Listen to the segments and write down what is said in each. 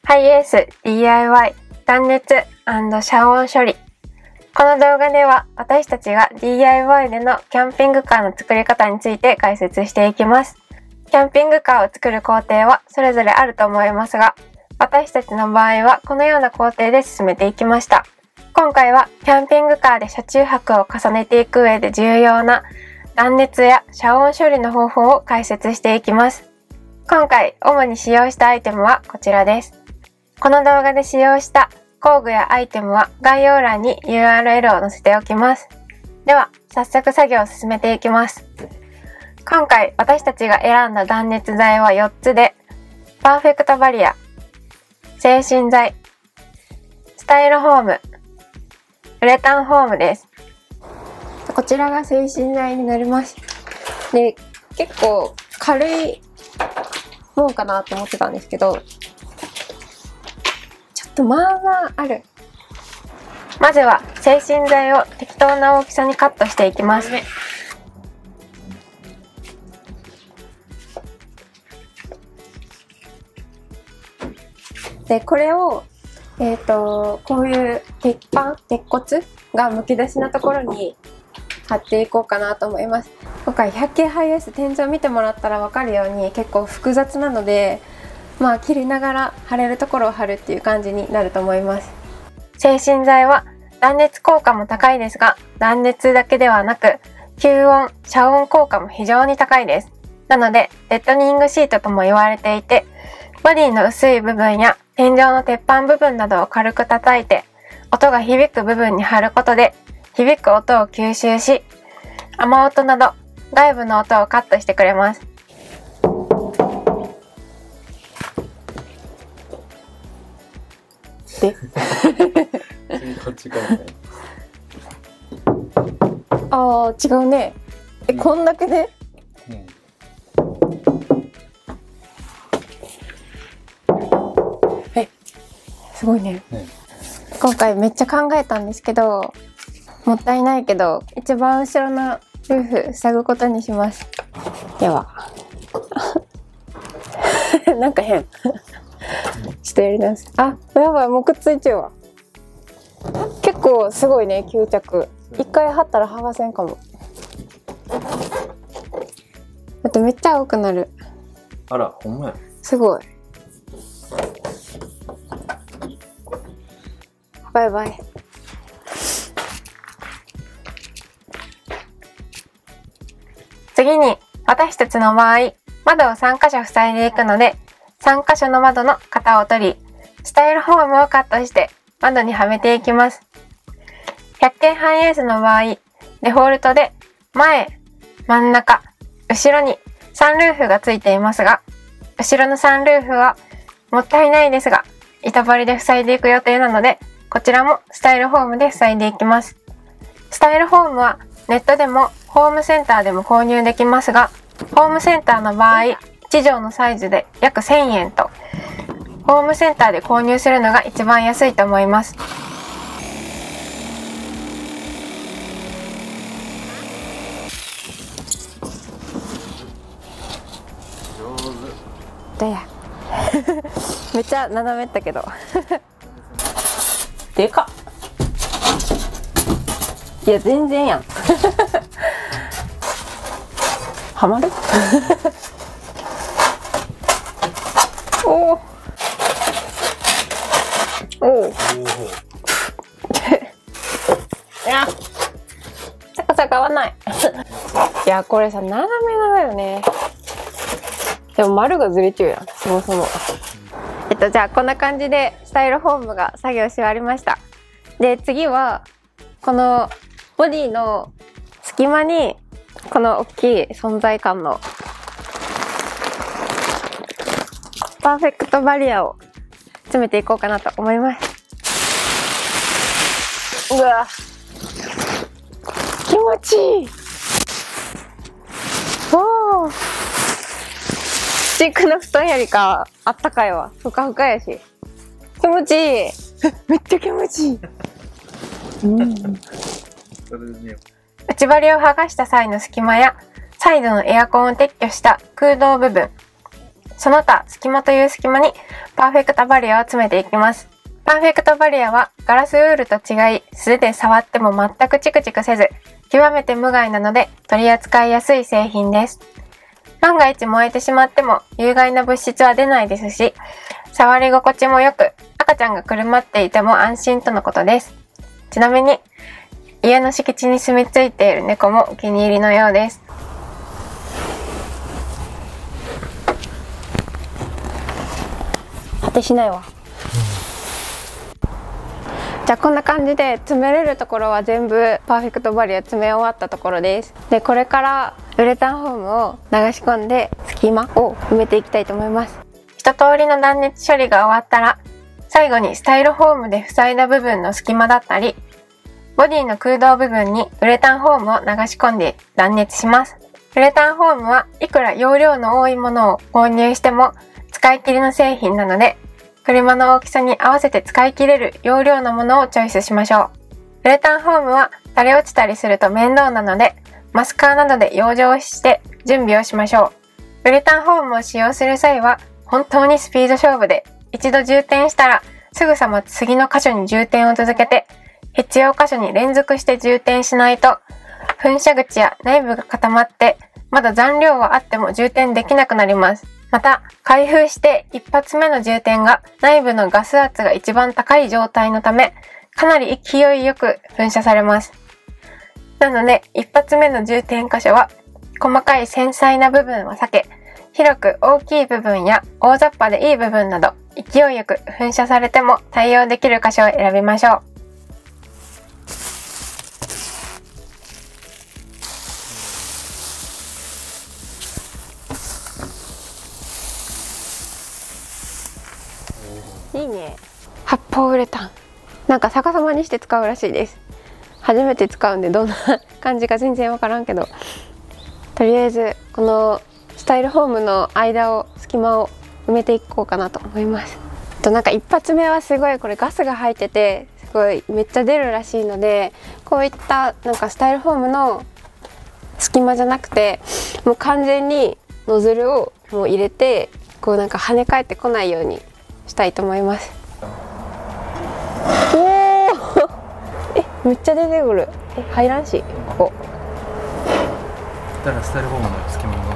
ハイエース DIY 断熱&遮音処理。この動画では私たちが DIY でのキャンピングカーの作り方について解説していきます。キャンピングカーを作る工程はそれぞれあると思いますが、私たちの場合はこのような工程で進めていきました。今回はキャンピングカーで車中泊を重ねていく上で重要な断熱や遮音処理の方法を解説していきます。今回主に使用したアイテムはこちらです。この動画で使用した工具やアイテムは概要欄に URL を載せておきます。では早速作業を進めていきます。今回私たちが選んだ断熱材は4つで、パーフェクトバリア、制震材、スタイロフォーム、ウレタンフォームです。こちらが制震材になります。で、結構軽いもんかなと思ってたんですけど、ちょっとまあまあある。まずは制震材を適当な大きさにカットしていきます。で、これをこういう鉄骨がむき出しなところに貼っていこうかなと思います。今回100系ハイエース天井見てもらったら分かるように結構複雑なので、まあ切りながら貼れるところを貼るっていう感じになると思います。制震材は断熱効果も高いですが、断熱だけではなく吸音・遮音効果も非常に高いです。なのでデッドニングシートとも言われていて、ボディの薄い部分や天井の鉄板部分などを軽く叩いて、音が響く部分に貼ることで響く音を吸収し、雨音など外部の音をカットしてくれます。でああ、違うね。こんだけで、すごいね。今回めっちゃ考えたんですけど、もったいないけど一番後ろのルーフ塞ぐことにします。ではなんか変ちょっとやり直す。あ、やばい、もうくっついちゃうわ。結構すごいね、吸着。一回貼ったら剥がせんかも。だってめっちゃ青くなる。 あら、ほんまや。 すごい。バイバイ。次に私たちの場合、窓を3箇所塞いでいくので、3箇所の窓の型を取り、スタイルフォームをカットして窓にはめていきます。100系ハイエースの場合、デフォルトで前、真ん中、後ろにサンルーフがついていますが、後ろのサンルーフはもったいないですが、板張りで塞いでいく予定なので、こちらもスタイルフォームで塞いでいきます。スタイルフォームはネットでもホームセンターでも購入できますが、ホームセンターの場合、1畳のサイズで約1000円と、ホームセンターで購入するのが一番安いと思います。どやめっちゃ斜めったけどでかっ。いや全然やんはまるおおおおいや高さ変わんないいやこれさ斜めなのよね。でも丸がずれちゃうやん、そもそも。じゃあこんな感じでスタイルフォームが作業し終わりました。で、次はこのボディの隙間にこの大きい存在感のパーフェクトバリアを詰めていこうかなと思います。うわ、気持ちいい。おー、シークの布団よりかあったかいわ。ふかふかやし気持ちいいめっちゃ気持ちいい内張りを剥がした際の隙間やサイドのエアコンを撤去した空洞部分、 その他隙間という隙間にパーフェクトバリアを詰めていきます。パーフェクトバリアはガラスウールと違い、素手で触っても全くチクチクせず、極めて無害なので取り扱いやすい製品です。万が一燃えてしまっても有害な物質は出ないですし、触り心地も良く、赤ちゃんがくるまっていても安心とのことです。ちなみに、家の敷地に住み着いている猫もお気に入りのようです。果てしないわ。じゃあこんな感じで詰めれるところは全部パーフェクトバリア詰め終わったところです。で、これからウレタンフォームを流し込んで隙間を埋めていきたいと思います。一通りの断熱処理が終わったら、最後にスタイロフォームで塞いだ部分の隙間だったり、ボディの空洞部分にウレタンフォームを流し込んで断熱します。ウレタンフォームはいくら容量の多いものを購入しても使い切りの製品なので、車の大きさに合わせて使い切れる容量のものをチョイスしましょう。ウレタンフォームは垂れ落ちたりすると面倒なので、マスカーなどで養生して準備をしましょう。ウレタンフォームを使用する際は本当にスピード勝負で、一度充填したらすぐさま次の箇所に充填を続けて、必要箇所に連続して充填しないと、噴射口や内部が固まって、まだ残量はあっても充填できなくなります。また、開封して一発目の充填が内部のガス圧が一番高い状態のため、かなり勢いよく噴射されます。なので、一発目の充填箇所は、細かい繊細な部分は避け、広く大きい部分や大雑把でいい部分など、勢いよく噴射されても対応できる箇所を選びましょう。いいね。発泡ウレタン。なんか逆さまにして使うらしいです。初めて使うんでどんな感じか全然わからんけど、とりあえずこのスタイルフォームの隙間を埋めていこうかなと思います。なんか一発目はすごいこれガスが入っててすごいめっちゃ出るらしいので、こういったなんかスタイルフォームの隙間じゃなくて、もう完全にノズルをもう入れて、こうなんか跳ね返ってこないようにしたいと思います。おおめっちゃ出てくる。入らんし、ここだからスタイルフォームの隙間に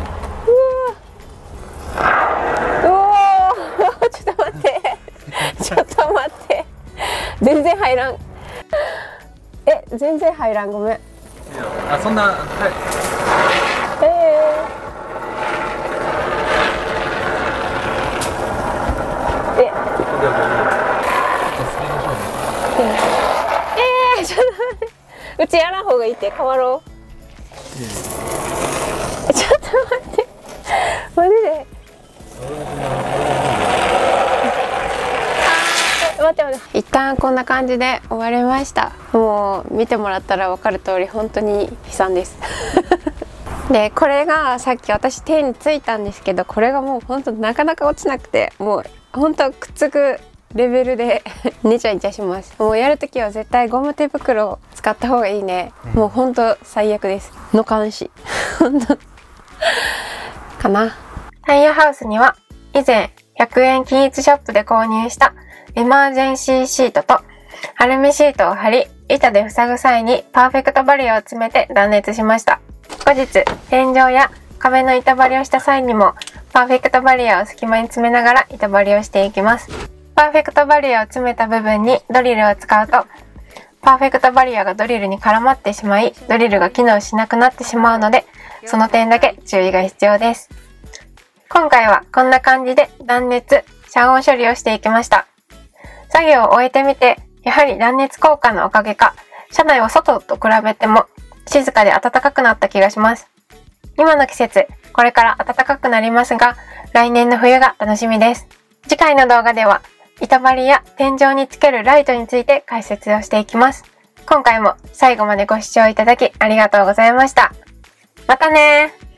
ちょっと待ってちょっと待って全然入らん。全然入らん、ごめん。 あ、そんな、はいちょっと待って、うちやらん方がいいって。変わろう。ちょっと待って、マジで待って、一旦こんな感じで終わりました。もう見てもらったら分かる通り本当に悲惨ですで、これがさっき私手についたんですけど、これがもう本当なかなか落ちなくて、もう本当くっつくレベルでネチャネチャします。もうやるときは絶対ゴム手袋を使った方がいいね。もう本当最悪です。の監視本当かな。タイヤハウスには以前100円均一ショップで購入したエマージェンシーシートとアルミシートを貼り、板で塞ぐ際にパーフェクトバリアを詰めて断熱しました。後日、天井や壁の板張りをした際にもパーフェクトバリアを隙間に詰めながら板張りをしていきます。パーフェクトバリアを詰めた部分にドリルを使うと、パーフェクトバリアがドリルに絡まってしまい、ドリルが機能しなくなってしまうので、その点だけ注意が必要です。今回はこんな感じで断熱、遮音処理をしていきました。作業を終えてみて、やはり断熱効果のおかげか、車内は外と比べても静かで暖かくなった気がします。今の季節、これから暖かくなりますが、来年の冬が楽しみです。次回の動画では、板張りや天井につけるライトについて解説をしていきます。今回も最後までご視聴いただきありがとうございました。またねー。